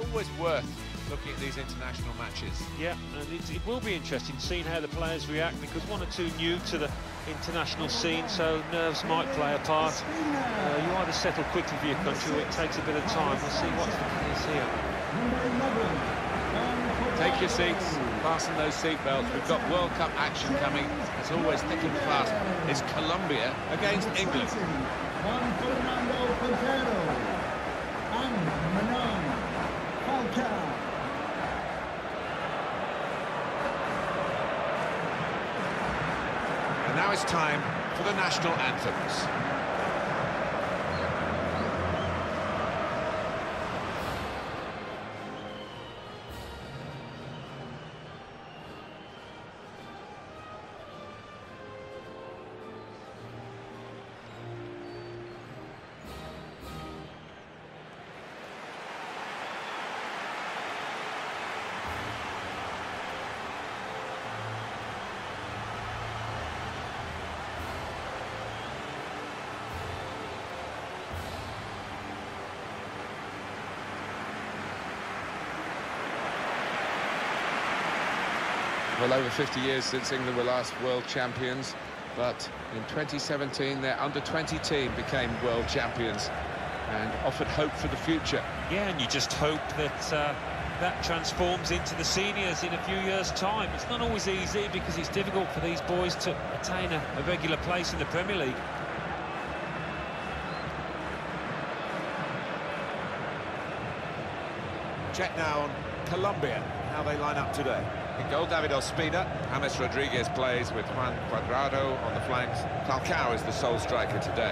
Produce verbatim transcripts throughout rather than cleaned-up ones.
always worth looking at these international matches. Yeah, and it, it will be interesting seeing how the players react, because one or two new to the international scene, so nerves might play a part. Uh, you either settle quickly for your country or it takes a bit of time. We'll see what's the case here. Take your seats, fasten those seatbelts. We've got World Cup action coming. It's always thick and fast. It's Colombia against England. Juan Fernando Quintero and Manon Falcao. And now it's time for the national anthems. Well, over fifty years since England were last world champions, but in twenty seventeen their under twenty team became world champions and offered hope for the future. Yeah, and you just hope that uh, that transforms into the seniors in a few years' time. It's not always easy because it's difficult for these boys to attain a, a regular place in the Premier League. Check now on Colombia, how they line up today. In goal, David Ospina. James Rodriguez plays with Juan Cuadrado on the flanks. Falcao is the sole striker today.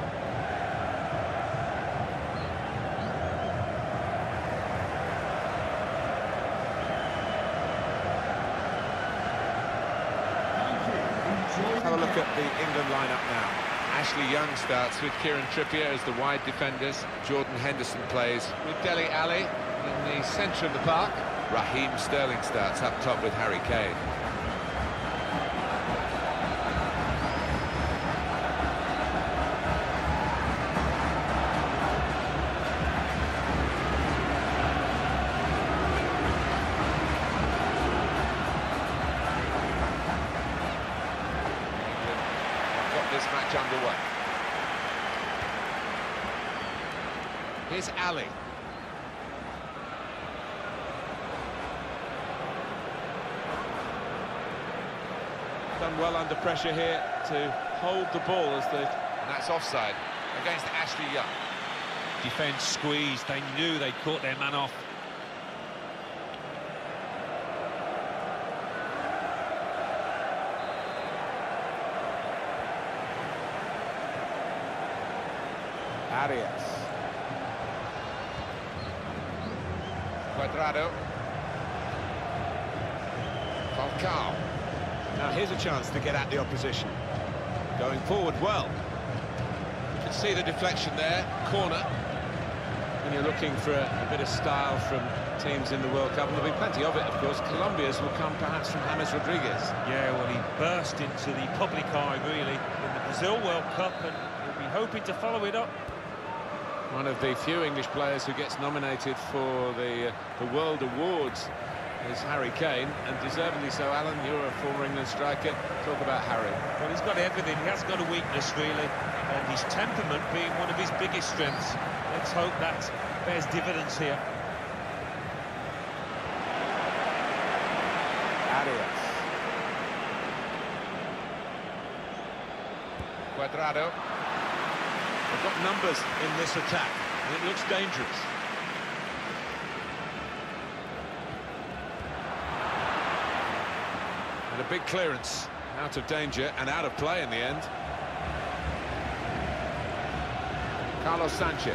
Have a look at the England lineup now. Ashley Young starts with Kieran Trippier as the wide defenders. Jordan Henderson plays with Dele Alli in the centre of the park. Raheem Sterling starts up top with Harry Kane. Got this match underway. Here's Ali. Done well under pressure here to hold the ball as the... And that's offside against Ashley Young. Defence squeezed, they knew they'd caught their man off. Arias. Cuadrado. Falcao. Now here's a chance to get at the opposition. Going forward well. You can see the deflection there, corner. When you're looking for a, a bit of style from teams in the World Cup, and there'll be plenty of it, of course, Colombia's will come perhaps from James Rodriguez. Yeah, well, he burst into the public eye, really, in the Brazil World Cup, and he'll be hoping to follow it up. One of the few English players who gets nominated for the, uh, the World Awards is Harry Kane, and deservedly so. Alan, you're a former England striker. Talk about Harry. Well, he's got everything. He hasn't got a weakness, really, and his temperament being one of his biggest strengths. Let's hope that bears dividends here. Arias. Cuadrado. They've got numbers in this attack, and it looks dangerous. And a big clearance, out of danger and out of play in the end. Carlos Sanchez.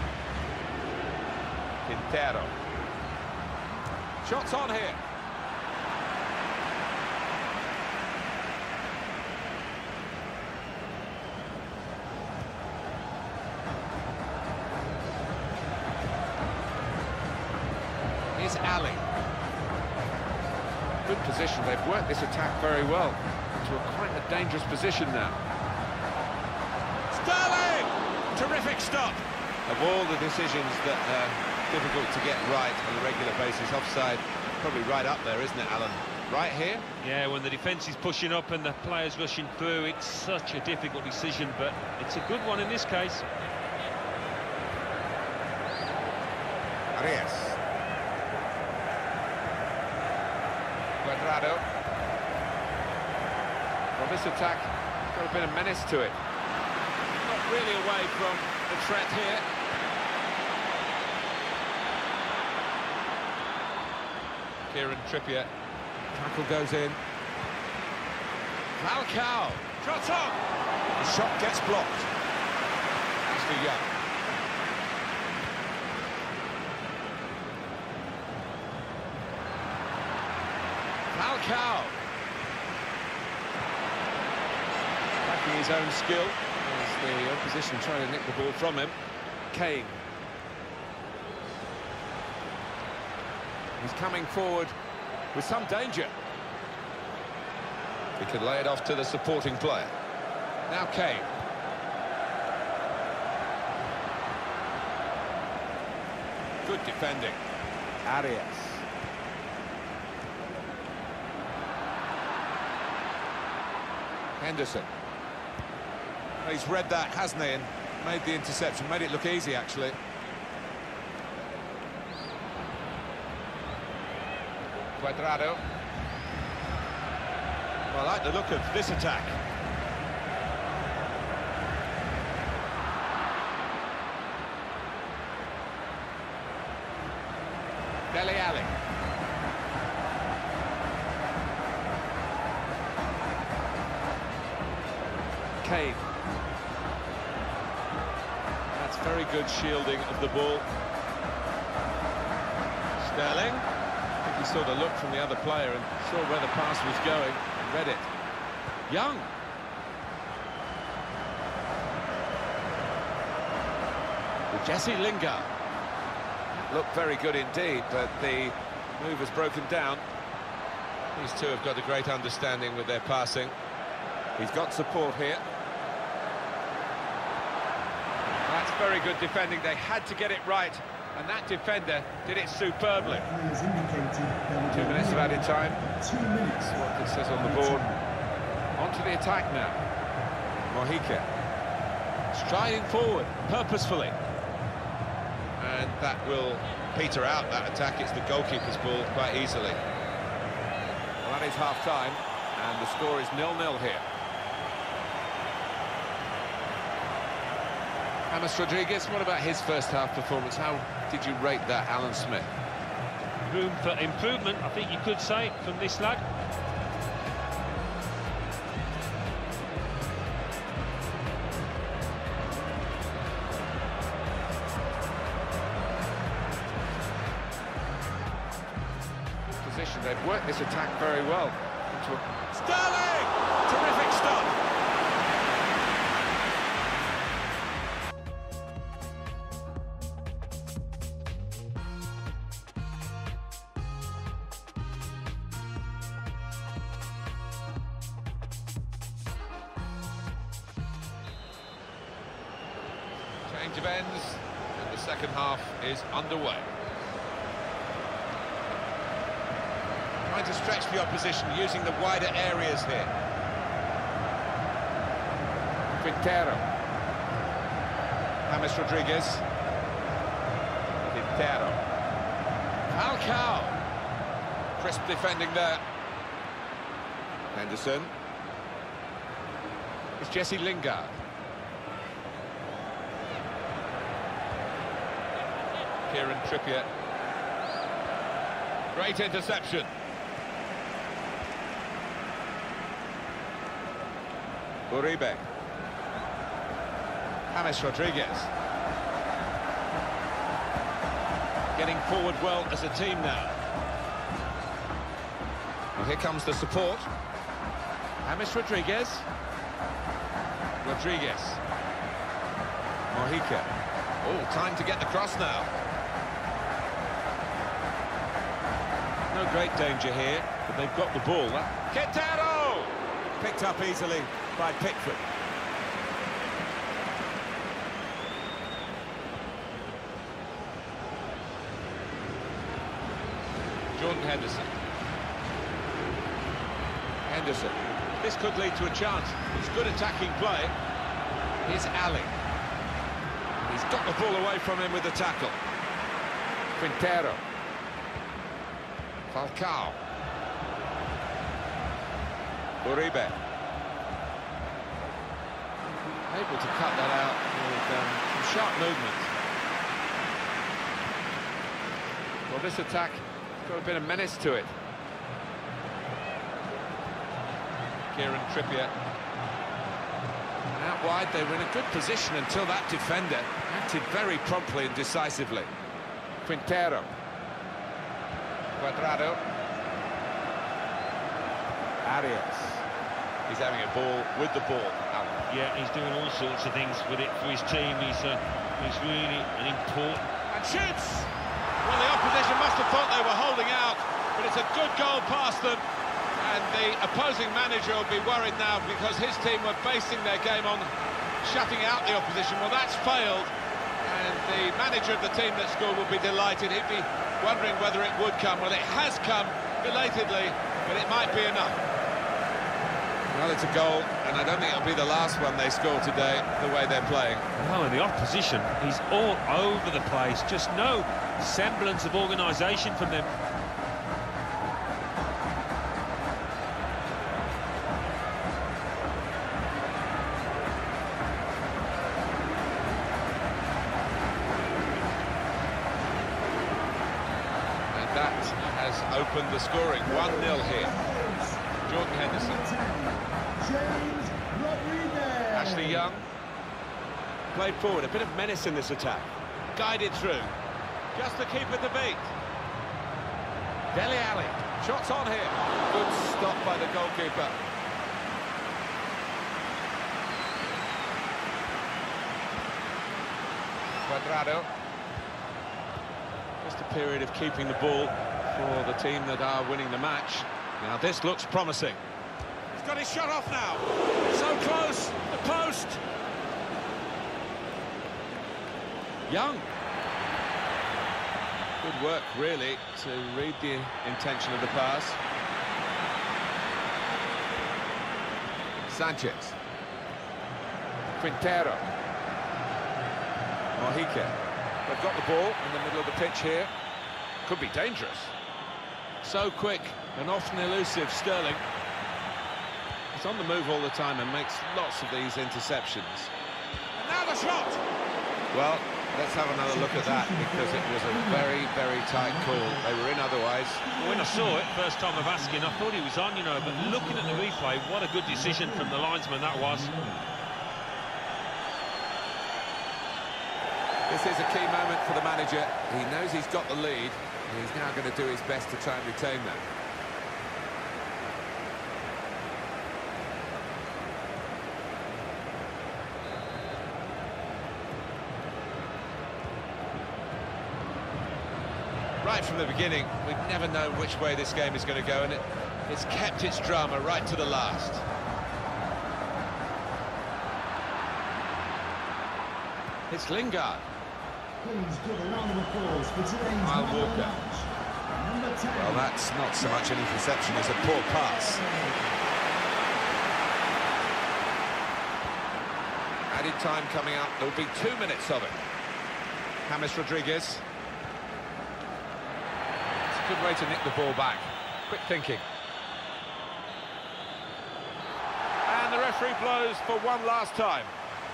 Quintero. Shots on here. Here's Ali. Good position. They've worked this attack very well to a quite a dangerous position now. Sterling! Terrific stop. Of all the decisions that uh, difficult to get right on a regular basis. Offside, probably right up there, isn't it, Alan? Right here? Yeah, when the defence is pushing up and the players rushing through, it's such a difficult decision, but it's a good one in this case. Arias. Cuadrado. Well, this attack got a bit of menace to it. Not really away from the threat here. Kieran Trippier. Tackle goes in. Falcao. Shot on! The shot gets blocked. Ashley Young. Falcao. Backing his own skill as the opposition trying to nick the ball from him. Kane. He's coming forward with some danger. He could lay it off to the supporting player. Now Kane. Good defending. Arias. Henderson. He's read that, hasn't he, and made the interception. Made it look easy, actually. Cuadrado. Well, I like the look of this attack. Dele Alli. Kane. That's very good shielding of the ball. Sterling. He saw the look from the other player and saw where the pass was going and read it. Young. With Jesse Lingard. Looked very good indeed, but the move has broken down. These two have got a great understanding with their passing. He's got support here. That's very good defending. They had to get it right. And that defender did it superbly. Two minutes of added time. Two minutes. That's what it says on the board. On to the attack now. Mojica. Striding forward, purposefully. And that will peter out that attack. It's the goalkeeper's ball quite easily. Well, that is half-time, and the score is nil nil here. James Rodriguez, what about his first half performance? How did you rate that, Alan Smith? Room for improvement, I think you could say, from this lad. Position, they've worked this attack very well. Sterling! Terrific stop! Change of ends, and the second half is underway. Trying to stretch the opposition using the wider areas here. Quintero. James Rodriguez. Quintero. Falcao. Crisp defending there. Henderson. It's Jesse Lingard. Kieran Trippier. Great interception. Uribe. James Rodriguez. Getting forward well as a team now. Well, here comes the support. James Rodriguez. Rodriguez. Mojica. Oh, time to get the cross now. No great danger here, but they've got the ball. Quintero! Picked up easily by Pickford. Jordan Henderson. Henderson. This could lead to a chance. It's good attacking play. Here's Ali. He's got the ball away from him with the tackle. Quintero. Falcao. Uribe. Able to cut that out with um, some sharp movement. Well, this attack has got a bit of menace to it. Kieran Trippier. And out wide, they were in a good position until that defender acted very promptly and decisively. Quintero. Cuadrado. Arias. He's having a ball with the ball. Alan. Yeah, he's doing all sorts of things with it for his team. He's, uh, he's really an important... And shoots! Well, the opposition must have thought they were holding out, but it's a good goal past them. And the opposing manager will be worried now because his team were basing their game on shutting out the opposition. Well, that's failed. And the manager of the team that scored will be delighted. He'd be wondering whether it would come. Well, it has come belatedly, but it might be enough. Well, it's a goal, and I don't think it'll be the last one they score today, the way they're playing. Oh, and the opposition is all over the place. Just no semblance of organisation from them. And that has opened the scoring. one nil here. Jordan Henderson. James Rodriguez. Ashley Young. Played forward, a bit of menace in this attack. Guided through. Just to keep with the beat. Dele Alli. Shots on here. Good stop by the goalkeeper. Cuadrado. Just a period of keeping the ball for the team that are winning the match. Now this looks promising. He's got his shot off now. So close. The post. Young. Good work, really, to read the intention of the pass. Sanchez. Quintero. Mojica. They've got the ball in the middle of the pitch here. Could be dangerous. So quick and often elusive, Sterling. He's on the move all the time and makes lots of these interceptions. And now the shot! Well, let's have another look at that, because it was a very, very tight call. They were in otherwise. When I saw it, first time of asking, I thought he was on, you know, but looking at the replay, what a good decision from the linesman that was. This is a key moment for the manager. He knows he's got the lead, and he's now going to do his best to try and retain that. Right from the beginning, we've never known which way this game is going to go, and it, it's kept its drama right to the last. It's Lingard. Please give a round of applause for today's Kyle man of the Walker. match. Number ten. Well, that's not so much an interception as a poor pass. Added time coming up. There'll be two minutes of it. James Rodriguez. It's a good way to nick the ball back. Quick thinking. And the referee blows for one last time.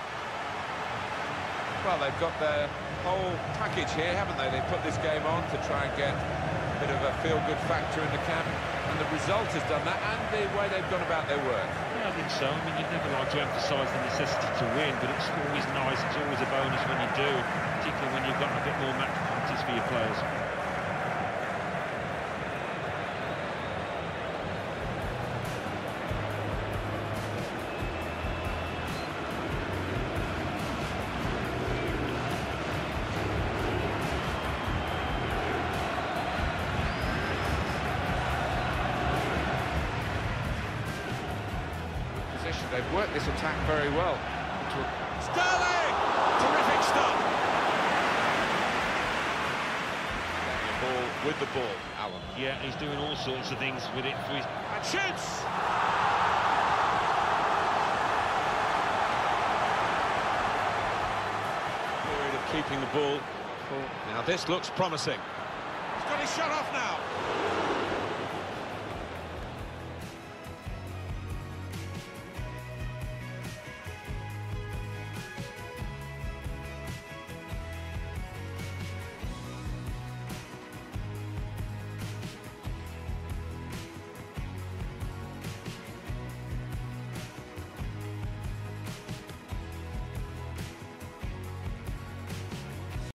Well, they've got their whole package here, haven't they? They put this game on to try and get a bit of a feel-good factor in the camp, and the result has done that, and the way they've gone about their work. Yeah, I think so. I mean, you'd never like to emphasise the necessity to win, but it's always nice, it's always a bonus when you do, particularly when you've got a bit more match practice for your players. They've worked this attack very well. Sterling! Terrific stop! Paul with the ball, Alan. Yeah, he's doing all sorts of things with it. For his... And shoots! Period of keeping the ball. Now this looks promising. He's got his shot off now.